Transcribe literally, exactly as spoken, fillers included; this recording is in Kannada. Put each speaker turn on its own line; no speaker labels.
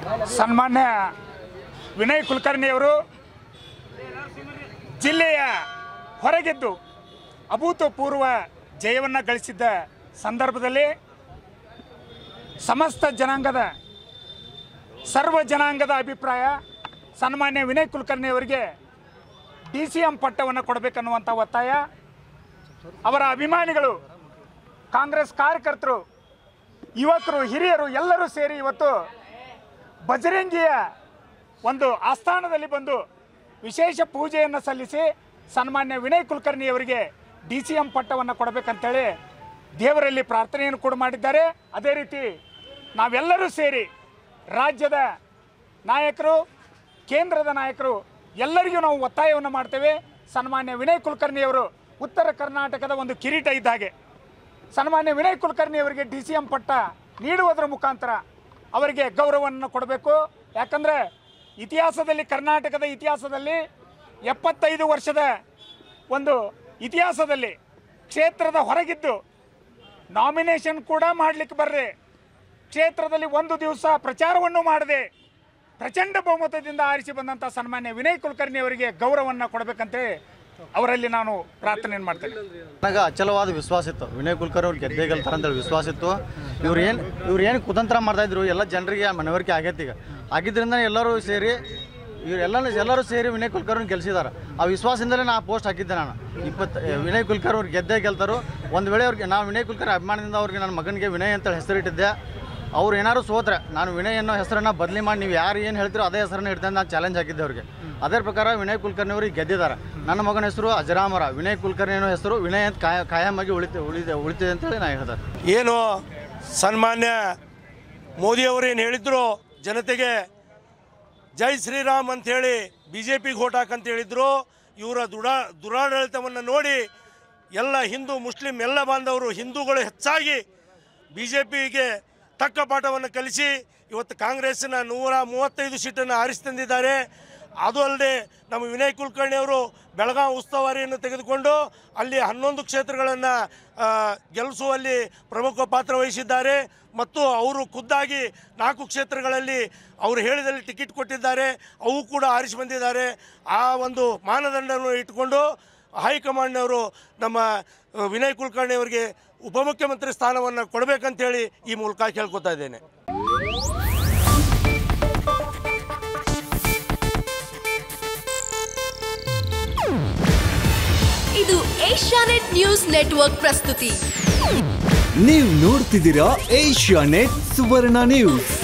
ಸನ್ಮಾನ್ಯ ವಿನಯ್ ಕುಲಕರ್ಣಿಯವರು ಜಿಲ್ಲೆಯ ಹೊರಗೆದ್ದು ಅಭೂತಪೂರ್ವ ಜಯವನ್ನು ಗಳಿಸಿದ್ದ ಸಂದರ್ಭದಲ್ಲಿ ಸಮಸ್ತ ಜನಾಂಗದ ಸರ್ವ ಜನಾಂಗದ ಅಭಿಪ್ರಾಯ ಸನ್ಮಾನ್ಯ ವಿನಯ್ ಕುಲಕರ್ಣಿಯವರಿಗೆ ಡಿ ಸಿ ಎಂ ಪಟ್ಟವನ್ನು ಕೊಡಬೇಕನ್ನುವಂಥ ಒತ್ತಾಯ ಅವರ ಅಭಿಮಾನಿಗಳು ಕಾಂಗ್ರೆಸ್ ಕಾರ್ಯಕರ್ತರು ಯುವಕರು ಹಿರಿಯರು ಎಲ್ಲರೂ ಸೇರಿ ಇವತ್ತು ಬಜರಂಗಿಯ ಒಂದು ಆಸ್ಥಾನದಲ್ಲಿ ಬಂದು ವಿಶೇಷ ಪೂಜೆಯನ್ನು ಸಲ್ಲಿಸಿ ಸನ್ಮಾನ್ಯ ವಿನಯ್ ಕುಲಕರ್ಣಿಯವರಿಗೆ ಡಿ ಸಿ ಎಂ ಪಟ್ಟವನ್ನು ಕೊಡಬೇಕಂತೇಳಿ ದೇವರಲ್ಲಿ ಪ್ರಾರ್ಥನೆಯನ್ನು ಕೂಡ ಮಾಡಿದ್ದಾರೆ. ಅದೇ ರೀತಿ ನಾವೆಲ್ಲರೂ ಸೇರಿ ರಾಜ್ಯದ ನಾಯಕರು ಕೇಂದ್ರದ ನಾಯಕರು ಎಲ್ಲರಿಗೂ ನಾವು ಒತ್ತಾಯವನ್ನು ಮಾಡ್ತೇವೆ. ಸನ್ಮಾನ್ಯ ವಿನಯ್ ಕುಲಕರ್ಣಿಯವರು ಉತ್ತರ ಕರ್ನಾಟಕದ ಒಂದು ಕಿರೀಟ ಇದ್ದಾಗೆ. ಸನ್ಮಾನ್ಯ ವಿನಯ್ ಕುಲಕರ್ಣಿಯವರಿಗೆ ಡಿ ಸಿ ಎಂ ಪಟ್ಟ ನೀಡುವುದರ ಮುಖಾಂತರ ಅವರಿಗೆ ಗೌರವವನ್ನು ಕೊಡಬೇಕು. ಯಾಕಂದರೆ ಇತಿಹಾಸದಲ್ಲಿ ಕರ್ನಾಟಕದ ಇತಿಹಾಸದಲ್ಲಿ ಎಪ್ಪತ್ತೈದು ವರ್ಷದ ಒಂದು ಇತಿಹಾಸದಲ್ಲಿ ಕ್ಷೇತ್ರದ ಹೊರಗಿದ್ದು ನಾಮಿನೇಷನ್ ಕೂಡ ಮಾಡಲಿಕ್ಕೆ ಬರ್ರೆ ಕ್ಷೇತ್ರದಲ್ಲಿ ಒಂದು ದಿವಸ ಪ್ರಚಾರವನ್ನು ಮಾಡದೆ ಪ್ರಚಂಡ ಬಹುಮತದಿಂದ ಆರಿಸಿ ಬಂದಂಥ ಸನ್ಮಾನ್ಯ ವಿನಯ್ ಕುಲಕರ್ಣಿ ಅವರಿಗೆ ಗೌರವವನ್ನು ಕೊಡಬೇಕಂತೇಳಿ ಅವರಲ್ಲಿ ನಾನು ಪ್ರಾರ್ಥನೆಯನ್ನು ಮಾಡ್ತೇನೆ.
ನನಗೆ ಅಚಲವಾದ ವಿಶ್ವಾಸ ಇತ್ತು ವಿನಯ್ ಕುಲಕರ್ಣಿ ಅವ್ರು ಗೆದ್ದೇ ಗೆಲ್ತಾರೆ ಅಂತೇಳಿ ವಿಶ್ವಾಸ ಇತ್ತು. ಇವ್ರು ಏನು ಇವ್ರು ಏನು ಕುತಂತ್ರ ಮಾಡ್ತಾಯಿದ್ರು ಎಲ್ಲ ಜನರಿಗೆ ಮನವರಿಕೆ ಆಗೈತೆ. ಈಗ ಆಗಿದ್ದರಿಂದ ಎಲ್ಲರೂ ಸೇರಿ ಇವರೆಲ್ಲ ಎಲ್ಲರೂ ಸೇರಿ ವಿನಯ್ ಕುಲಕರ್ಣಿ ಗೆಲ್ಸಿದ್ದಾರೆ. ಆ ವಿಶ್ವಾಸದಿಂದಲೇ ನಾನು ಪೋಸ್ಟ್ ಹಾಕಿದ್ದೆ. ನಾನು ಇಪ್ಪತ್ತು ವಿನಯ್ ಕುಲಕರ್ಣಿ ಅವ್ರಿಗೆ ಗೆದ್ದೇ ಗೆಲ್ತಾರೋ. ಒಂದು ವೇಳೆ ಅವ್ರಿಗೆ ನಾನು ವಿನಯ್ ಕುಲಕರ್ಣಿ ಅಭಿಮಾನದಿಂದ ಅವ್ರಿಗೆ ನನ್ನ ಮಗನಿಗೆ ವಿನಯ್ ಅಂತೇಳಿ ಹೆಸರಿಟ್ಟಿದ್ದೆ. ಅವ್ರು ಏನಾದ್ರು ಸೋತ್ರೆ ನಾನು ವಿನಯ್ ಅನ್ನೋ ಹೆಸರನ್ನು ಬದಲಿ ಮಾಡಿ ನೀವು ಯಾರು ಏನು ಹೇಳ್ತೀರೋ ಅದೇ ಹೆಸರನ್ನು ಇಡ್ತೇನೆ ನಾನು ಚಾಲೆಂಜ್ ಹಾಕಿದ್ದೆ ಅವ್ರಿಗೆ. ಅದೇ ಪ್ರಕಾರ ವಿನಯ್ ಕುಲಕರ್ಣಿ ಅವ್ರಿಗೆ ಗೆದ್ದಿದ್ದಾರೆ. ನನ್ನ ಮಗನ ಹೆಸರು ಅಜರಾಮರ, ವಿನಯ್ ಕುಲಕರ್ಣಿ ಅನ್ನೋ ಹೆಸರು ವಿನಯ್ ಅಂತ ಕಾಯ ಕಾಯಮಾಗಿ ಉಳಿತ ಉಳಿದೆ ಉಳಿತಿದೆ ಅಂತೇಳಿ ನಾನು ಹೇಳ್ತಾರೆ.
ಏನು ಸನ್ಮಾನ್ಯ ಮೋದಿಯವರು ಏನು ಹೇಳಿದ್ರು ಜನತೆಗೆ ಜೈ ಶ್ರೀರಾಮ್ ಅಂಥೇಳಿ ಬಿ ಜೆ ಪಿಗೆ ಓಟ್ ಹಾಕಂತ ಹೇಳಿದ್ರು. ಇವರ ದುಡಾ ದುರಾಡಳಿತವನ್ನು ನೋಡಿ ಎಲ್ಲ ಹಿಂದೂ ಮುಸ್ಲಿಂ ಎಲ್ಲ ಬಾಂಧವರು ಹಿಂದೂಗಳು ಹೆಚ್ಚಾಗಿ ಬಿ ಜೆ ಪಿಗೆ ತಕ್ಕ ಪಾಠವನ್ನು ಕಲಿಸಿ ಇವತ್ತು ಕಾಂಗ್ರೆಸ್ಸಿನ ನೂರ ಮೂವತ್ತೈದು ಸೀಟನ್ನು ಆರಿಸಿ ತಂದಿದ್ದಾರೆ. ಅದು ಅಲ್ಲದೆ ನಮ್ಮ ವಿನಯ್ ಕುಲಕರ್ಣಿ ಅವರು ಬೆಳಗಾವಿ ಉಸ್ತುವಾರಿಯನ್ನು ತೆಗೆದುಕೊಂಡು ಅಲ್ಲಿ ಹನ್ನೊಂದು ಕ್ಷೇತ್ರಗಳನ್ನು ಗೆಲ್ಲಿಸುವಲ್ಲಿ ಪ್ರಮುಖ ಪಾತ್ರ ವಹಿಸಿದ್ದಾರೆ. ಮತ್ತು ಅವರು ಖುದ್ದಾಗಿ ನಾಲ್ಕು ಕ್ಷೇತ್ರಗಳಲ್ಲಿ ಅವರು ಹೇಳಿದಲ್ಲಿ ಟಿಕೆಟ್ ಕೊಟ್ಟಿದ್ದಾರೆ, ಅವು ಕೂಡ ಆರಿಸಿ ಬಂದಿದ್ದಾರೆ. ಆ ಒಂದು ಮಾನದಂಡವನ್ನು ಇಟ್ಟುಕೊಂಡು ಹೈಕಮಾಂಡ್ನವರು ನಮ್ಮ ವಿನಯ್ ಕುಲಕರ್ಣಿ ಅವರಿಗೆ ಉಪಮುಖ್ಯಮಂತ್ರಿ ಸ್ಥಾನವನ್ನು ಕೊಡಬೇಕಂತೇಳಿ ಈ ಮೂಲಕ ಕೇಳ್ಕೊತಾ ಇದ್ದೇನೆ.
ಇದು ಏಷ್ಯಾನೆಟ್ ನ್ಯೂಸ್ ನೆಟ್ವರ್ಕ್ ಪ್ರಸ್ತುತಿ.
ನೀವು ನೋಡ್ತಿದ್ದೀರಾ ಏಷ್ಯಾನೆಟ್ ಸುವರ್ಣ ನ್ಯೂಸ್.